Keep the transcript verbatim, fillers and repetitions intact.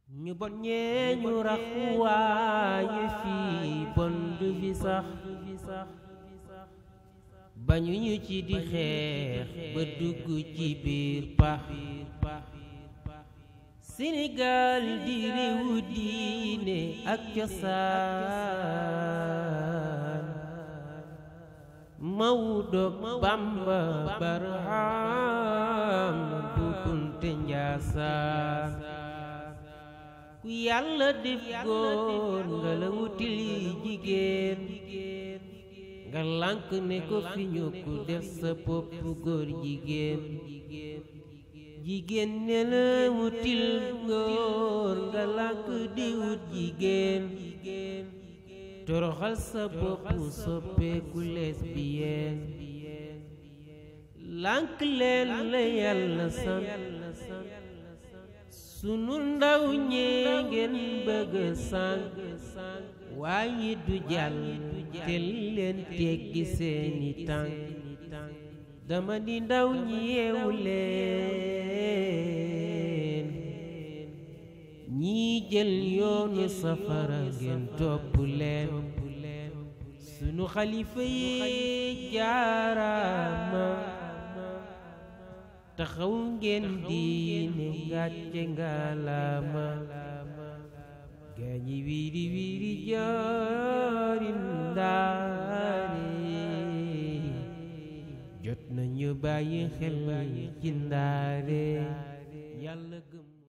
ñu bon ñee ñu rax waaye fii bon du fi sax bañu ñu ci di xeex ba dugg ci biir pax Sénégal di réewu diine ak cosaan Mawdo Bamba Barham Bu Kunte Njaasaan ku yàlla def góor nga la wutil jigéen nga lànk ne ko fi ñu ko def sa bopp góor jigéen jigéen ne la wutil góor nga lànk di wut jigéen toroxal sa bopp soppeeku lesbienne lànk leen la yàlla sant sunu ndaw ñee ngeen bëgg sànq waaye du jàll te leen teggi seeni tànk dama di ndaw ñi yeewu leen ñii jël yoonu safara ngeen topp leen sunu xalifa yi jaaraama taxaw ngeen diine gàcce ngalaama gaañi wiiri wiiri jaari ndaare jot nañu bàyyi xel ci ndaare